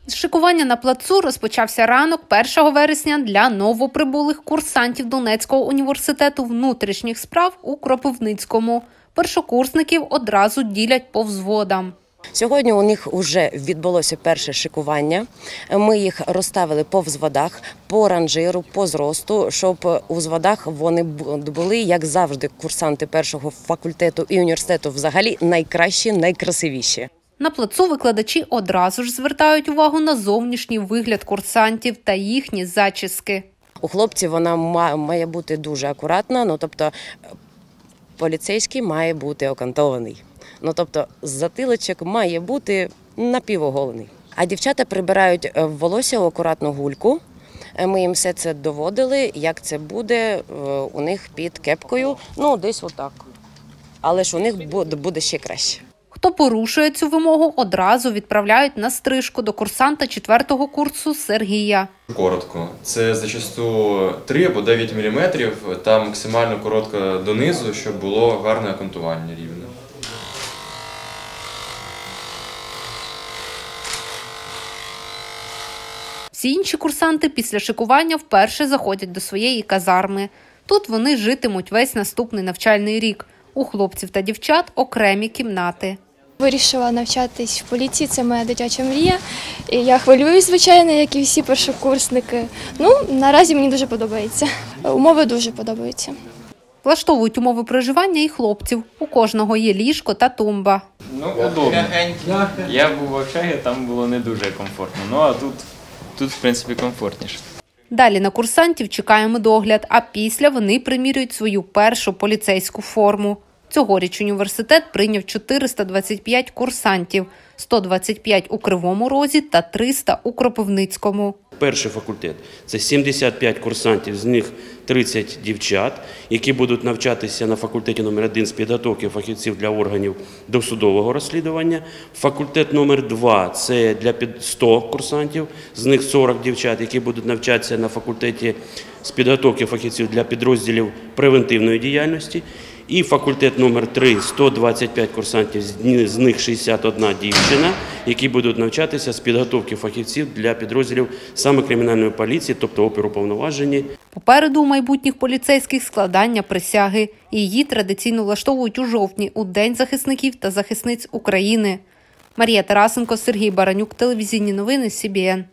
Шикування на плацу розпочався ранок 1 вересня для новоприбулих курсантів Донецького університету внутрішніх справ у Кропивницькому. Першокурсників одразу ділять по взводам. Сьогодні у них вже відбулося перше шикування. Ми їх розставили по взводах, по ранжиру, по зросту, щоб у взводах вони були, як завжди, курсанти першого факультету і університету взагалі найкращі, найкрасивіші. На плацу викладачі одразу ж звертають увагу на зовнішній вигляд курсантів та їхні зачіски. У хлопців вона має бути дуже акуратна, тобто поліцейський має бути окантований. Тобто затилочок має бути напівоголений. А дівчата прибирають волосся у акуратну гульку. Ми їм все це доводили, як це буде у них під кепкою, десь отак. Але ж у них буде ще краще. Хто порушує цю вимогу, одразу відправляють на стрижку до курсанта 4-го курсу Сергія. Коротко. Це зачасту 3 або 9 мм, та максимально коротко донизу, щоб було гарне окантування рівне. Всі інші курсанти після шикування вперше заходять до своєї казарми. Тут вони житимуть весь наступний навчальний рік. У хлопців та дівчат окремі кімнати. Вирішила навчатись в поліції, це моя дитяча мрія. І я хвилююсь, звичайно, як і всі першокурсники. Наразі мені дуже подобається. Умови дуже подобаються. Влаштовують умови проживання і хлопців. У кожного є ліжко та тумба. Удобно. Я був в общагі, там було не дуже комфортно. А тут, в принципі, комфортніше. Далі на курсантів чекає медогляд, а після вони примірюють свою першу поліцейську форму. Цьогоріч університет прийняв 425 курсантів, 125 у Кривому Розі та 300 у Кропивницькому. Перший факультет – це 75 курсантів, з них 30 дівчат, які будуть навчатися на факультеті номер 1 з підготовки фахівців для органів досудового розслідування. Факультет номер 2 – це для 100 курсантів, з них 40 дівчат, які будуть навчатися на факультеті з підготовки фахівців для підрозділів превентивної діяльності. І факультет номер 3 – 125 курсантів, з них 61 дівчина, які будуть навчатися з підготовки фахівців для підрозділів саме кримінальної поліції, тобто оперуповноважені. Попереду у майбутніх поліцейських складання присяги. Її традиційно влаштовують у жовтні, у День захисників та захисниць України. Марія Тарасенко, Сергій Баранюк, телевізійні новини СІБІН.